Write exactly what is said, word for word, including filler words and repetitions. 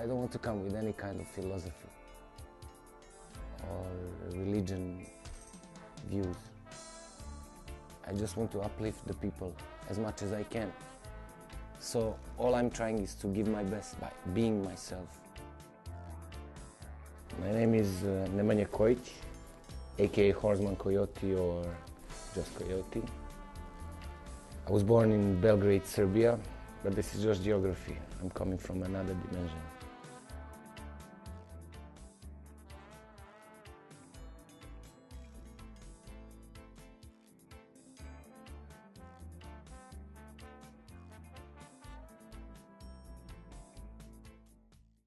I don't want to come with any kind of philosophy or religion views. I just want to uplift the people as much as I can. So all I'm trying is to give my best by being myself. My name is uh, Nemanja Kojic, aka Hornsman Coyote or just Coyote. I was born in Belgrade, Serbia, but this is just geography. I'm coming from another dimension.